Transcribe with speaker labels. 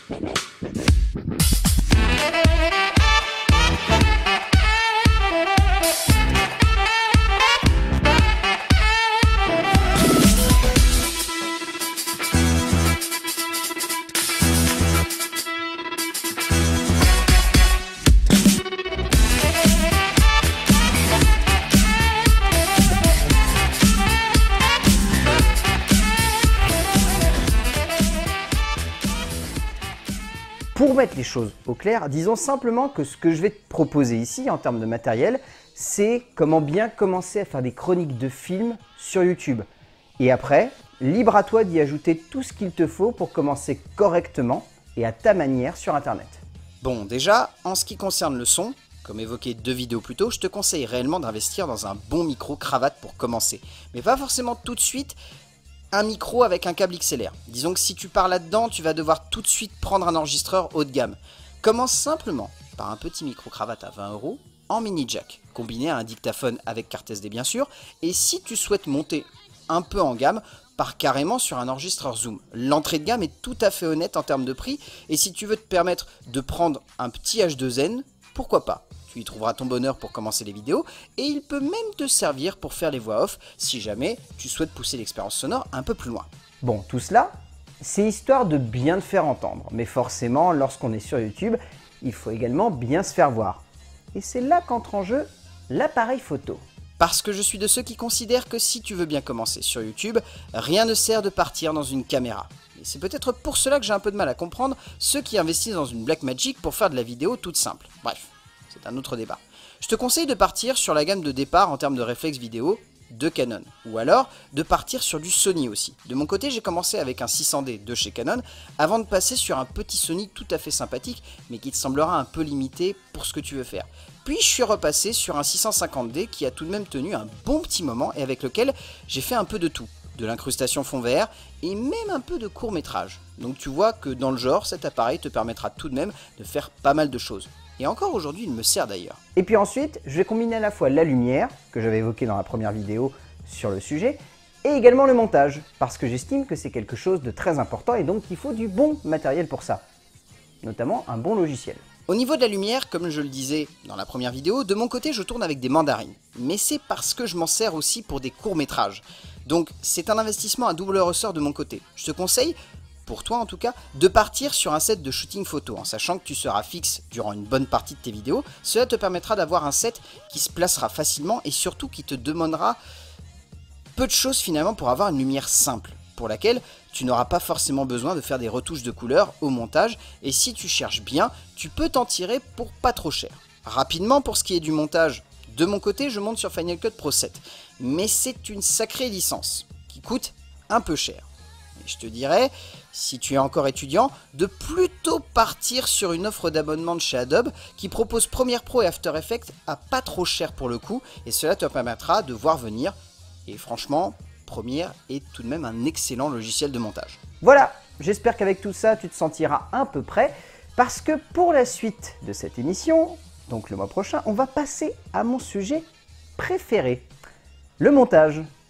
Speaker 1: Pour mettre les choses au clair, disons simplement que ce que je vais te proposer ici en termes de matériel, c'est comment bien commencer à faire des chroniques de films sur YouTube. Et après, libre à toi d'y ajouter tout ce qu'il te faut pour commencer correctement et à ta manière sur Internet.
Speaker 2: Bon, déjà, en ce qui concerne le son, comme évoqué 2 vidéos plus tôt, je te conseille réellement d'investir dans un bon micro cravate pour commencer. Mais pas forcément tout de suite un micro avec un câble XLR. Disons que si tu pars là-dedans, tu vas devoir tout de suite prendre un enregistreur haut de gamme. Commence simplement par un petit micro cravate à 20 € en mini jack, combiné à un dictaphone avec carte SD bien sûr, et si tu souhaites monter un peu en gamme, pars carrément sur un enregistreur Zoom. L'entrée de gamme est tout à fait honnête en termes de prix, et si tu veux te permettre de prendre un petit H2N, pourquoi pas? Tu y trouveras ton bonheur pour commencer les vidéos, et il peut même te servir pour faire les voix off, si jamais tu souhaites pousser l'expérience sonore un peu plus loin.
Speaker 1: Bon, tout cela, c'est histoire de bien te faire entendre, mais forcément, lorsqu'on est sur YouTube, il faut également bien se faire voir. Et c'est là qu'entre en jeu l'appareil photo.
Speaker 2: Parce que je suis de ceux qui considèrent que si tu veux bien commencer sur YouTube, rien ne sert de partir dans une caméra. Et c'est peut-être pour cela que j'ai un peu de mal à comprendre ceux qui investissent dans une Blackmagic pour faire de la vidéo toute simple. Bref, c'est un autre débat. Je te conseille de partir sur la gamme de départ en termes de réflexe vidéo de Canon, ou alors de partir sur du Sony aussi. De mon côté, j'ai commencé avec un 600D de chez Canon, avant de passer sur un petit Sony tout à fait sympathique, mais qui te semblera un peu limité pour ce que tu veux faire. Puis je suis repassé sur un 650D qui a tout de même tenu un bon petit moment et avec lequel j'ai fait un peu de tout. De l'incrustation fond vert et même un peu de court métrage. Donc tu vois que dans le genre, cet appareil te permettra tout de même de faire pas mal de choses. Et encore aujourd'hui, il me sert d'ailleurs.
Speaker 1: Et puis ensuite, je vais combiner à la fois la lumière, que j'avais évoqué dans la première vidéo sur le sujet, et également le montage, parce que j'estime que c'est quelque chose de très important et donc il faut du bon matériel pour ça, notamment un bon logiciel.
Speaker 2: Au niveau de la lumière, comme je le disais dans la première vidéo, de mon côté je tourne avec des mandarines. Mais c'est parce que je m'en sers aussi pour des courts-métrages. Donc c'est un investissement à double ressort de mon côté. Je te conseille, pour toi en tout cas, de partir sur un set de shooting photo, en sachant que tu seras fixe durant une bonne partie de tes vidéos. Cela te permettra d'avoir un set qui se placera facilement et surtout qui te demandera peu de choses finalement pour avoir une lumière simple, pour laquelle tu n'auras pas forcément besoin de faire des retouches de couleurs au montage, et si tu cherches bien, tu peux t'en tirer pour pas trop cher. Rapidement, pour ce qui est du montage, de mon côté, je monte sur Final Cut Pro 7, mais c'est une sacrée licence, qui coûte un peu cher. Et je te dirais, si tu es encore étudiant, de plutôt partir sur une offre d'abonnement de chez Adobe, qui propose Premiere Pro et After Effects à pas trop cher pour le coup, et cela te permettra de voir venir, et franchement, Premiere est tout de même un excellent logiciel de montage.
Speaker 1: Voilà, j'espère qu'avec tout ça, tu te sentiras un peu prêt, parce que pour la suite de cette émission, donc le mois prochain, on va passer à mon sujet préféré, le montage.